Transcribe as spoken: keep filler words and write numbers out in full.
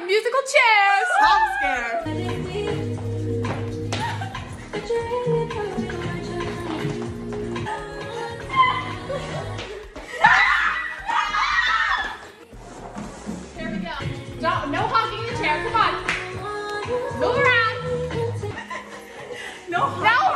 musical chairs. I'm scared. Here we go. Don't, no hugging the chair. Come on. Move around. No. No